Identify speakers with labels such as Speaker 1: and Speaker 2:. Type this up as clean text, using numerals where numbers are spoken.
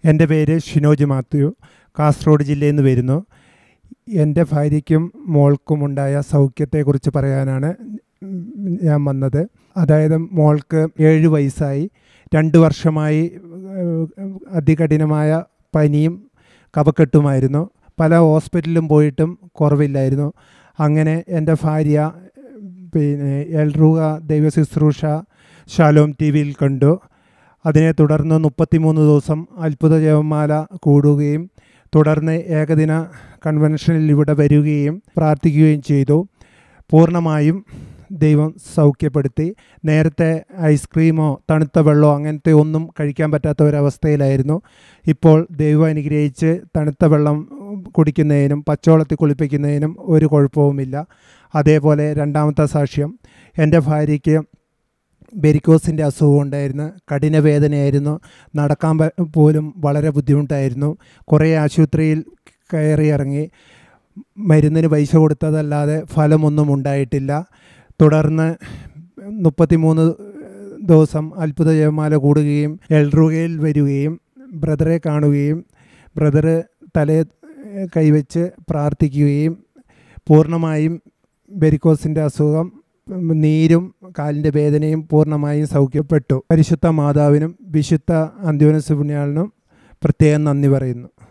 Speaker 1: എൻ്റെ പേര് ഷിനോജ് മാത്യു, കാസർഗോഡ് ജില്ലയിൽ നിന്ന് വരുന്നു. എൻ്റെ ഭാര്യയ്ക്കും മോൾക്കുമുണ്ടായ സൗഖ്യത്തെക്കുറിച്ച് പറയാനാണ് ഞാൻ വന്നത്. അതായത് മോൾക്ക് 7 വയസ്സായി. 2 വർഷമായി അതികഠിനമായ പനിയും കഫക്കെട്ടുമായിരുന്നു. പല ഹോസ്പിറ്റലിലും പോയിട്ടും കുറവില്ലായിരുന്നു. അങ്ങനെ എൻ്റെ ഭാര്യ എൽറുക ദൈവശുശ്രൂഷ ഷാലോം TV-യിൽ കണ്ടു. അതിനെ തുടർന്ന് 33 ദിവസം അത്ഭുത ജപമാല കൂടുകയും തുടർന്ന് ഏകദിന കൺവെൻഷനിൽ ഇവിടെ വരികയും പ്രാർത്ഥിക്കുകയും ചെയ്തു. പൂർണ്ണമായും ദൈവം സൗഖ്യപ്പെടുത്തി. നേരത്തെ ഐസ്ക്രീമോ തണുത്ത വെള്ളമോ അങ്ങനത്തെ ഒന്നും കഴിക്കാൻ പറ്റാത്ത ഒരവസ്ഥയിലായിരുന്നു. ഇപ്പോൾ ദൈവം അനുഗ്രഹിച്ച് തണുത്ത വെള്ളം കുടിക്കുന്നതിനും പച്ചവെള്ളത്തിൽ കുളിപ്പിക്കുന്നതിനും ഒരു കുഴപ്പവുമില്ല. അതേപോലെ രണ്ടാമത്തെ സാക്ഷ്യം, എൻ്റെ ഭാര്യയ്ക്ക് വെരിക്കോസിൻ്റെ അസുഖം ഉണ്ടായിരുന്നു. കഠിന വേദനയായിരുന്നു. നടക്കാൻ പോലും വളരെ ബുദ്ധിമുട്ടായിരുന്നു. കുറേ ആശുപത്രിയിൽ കയറി ഇറങ്ങി. മരുന്നിന് പൈസ കൊടുത്തതല്ലാതെ ഫലമൊന്നും ഉണ്ടായിട്ടില്ല. തുടർന്ന് 33 ദിവസം അത്ഭുത ജപമാല കൂടുകയും എൽറുകയിൽ വരികയും ബ്രദറെ കാണുകയും ബ്രദർ തലയെ കൈവച്ച് പ്രാർത്ഥിക്കുകയും പൂർണ്ണമായും വെരിക്കോസിൻ്റെ അസുഖം, നീരും കാലിൻ്റെ വേദനയും പൂർണ്ണമായും സൗഖ്യപ്പെട്ടു. പരിശുദ്ധ മാതാവിനും വിശുദ്ധ അന്ത്യോനീസ് പുണ്യാളനും പ്രത്യേകം നന്ദി പറയുന്നു.